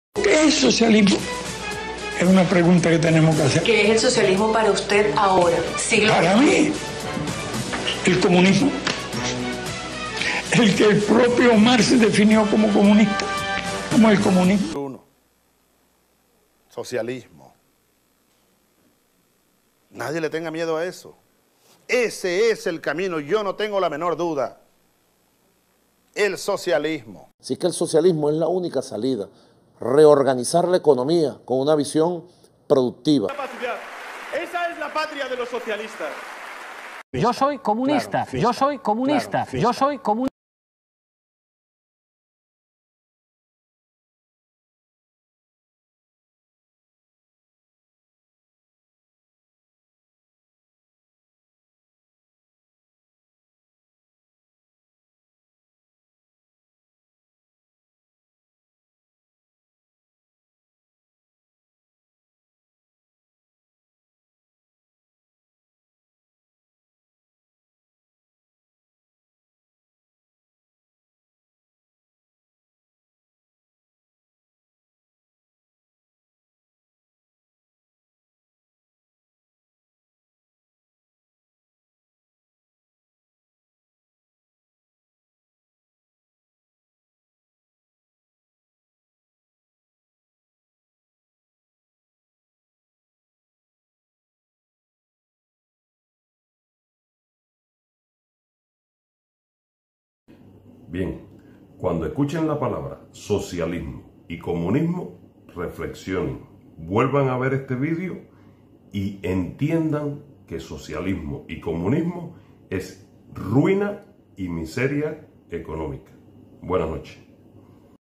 ¿Qué es socialismo? Es una pregunta que tenemos que hacer. ¿Qué es el socialismo para usted ahora? Para mí, el comunismo. El que el propio Marx definió como comunista. Como el comunismo. Uno. Socialismo. Nadie le tenga miedo a eso. Ese es el camino, yo no tengo la menor duda. El socialismo. Así que el socialismo es la única salida. Reorganizar la economía con una visión productiva. Esa es la patria de los socialistas. Yo soy comunista, yo soy comunista, yo soy comunista. Bien, cuando escuchen la palabra socialismo y comunismo, reflexionen, vuelvan a ver este vídeo y entiendan que socialismo y comunismo es ruina y miseria económica. Buenas noches.